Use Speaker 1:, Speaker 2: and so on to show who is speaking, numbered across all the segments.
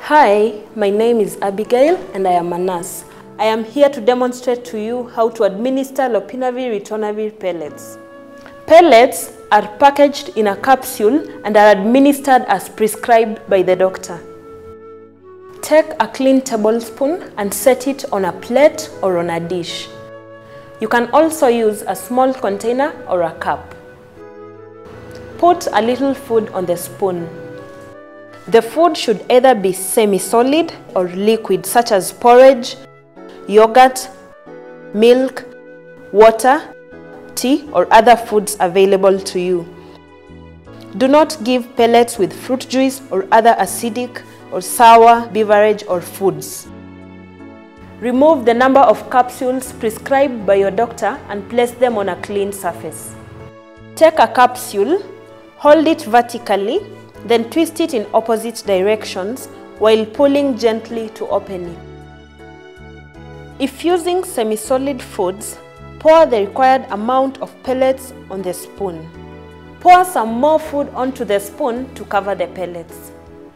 Speaker 1: Hi, my name is Abigail and I am a nurse. I am here to demonstrate to you how to administer Lopinavir Ritonavir pellets. Pellets are packaged in a capsule and are administered as prescribed by the doctor. Take a clean tablespoon and set it on a plate or on a dish. You can also use a small container or a cup. Put a little food on the spoon. The food should either be semi-solid or liquid, such as porridge, yogurt, milk, water, tea, or other foods available to you. Do not give pellets with fruit juice or other acidic or sour beverage or foods. Remove the number of capsules prescribed by your doctor and place them on a clean surface. Take a capsule, hold it vertically, then twist it in opposite directions while pulling gently to open it. If using semi-solid foods, pour the required amount of pellets on the spoon. Pour some more food onto the spoon to cover the pellets.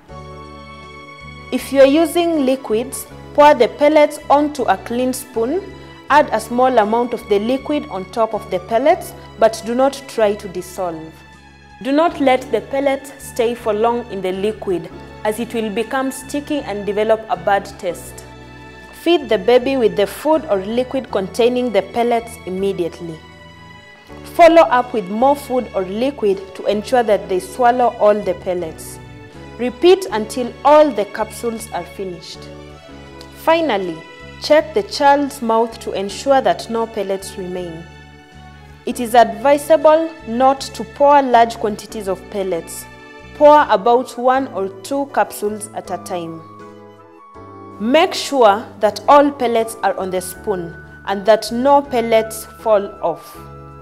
Speaker 1: If you are using liquids, pour the pellets onto a clean spoon, add a small amount of the liquid on top of the pellets, but do not try to dissolve. Do not let the pellet stay for long in the liquid, as it will become sticky and develop a bad taste. Feed the baby with the food or liquid containing the pellets immediately. Follow up with more food or liquid to ensure that they swallow all the pellets. Repeat until all the capsules are finished. Finally, check the child's mouth to ensure that no pellets remain. It is advisable not to pour large quantities of pellets. Pour about 1 or 2 capsules at a time. Make sure that all pellets are on the spoon and that no pellets fall off.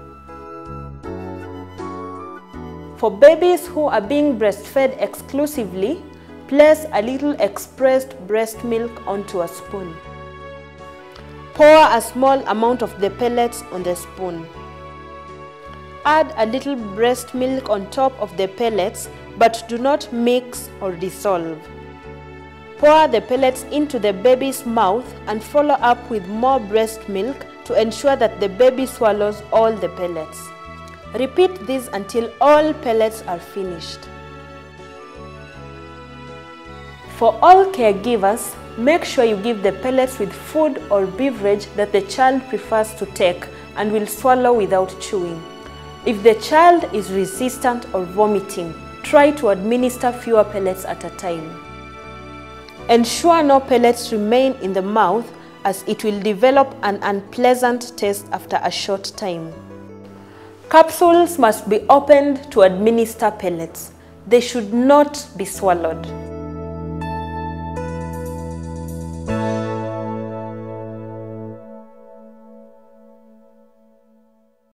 Speaker 1: For babies who are being breastfed exclusively, place a little expressed breast milk onto a spoon. Pour a small amount of the pellets on the spoon. Add a little breast milk on top of the pellets, but do not mix or dissolve. Pour the pellets into the baby's mouth and follow up with more breast milk to ensure that the baby swallows all the pellets. Repeat this until all pellets are finished. For all caregivers, make sure you give the pellets with food or beverage that the child prefers to take and will swallow without chewing. If the child is resistant or vomiting, try to administer fewer pellets at a time. Ensure no pellets remain in the mouth, as it will develop an unpleasant taste after a short time. Capsules must be opened to administer pellets. They should not be swallowed.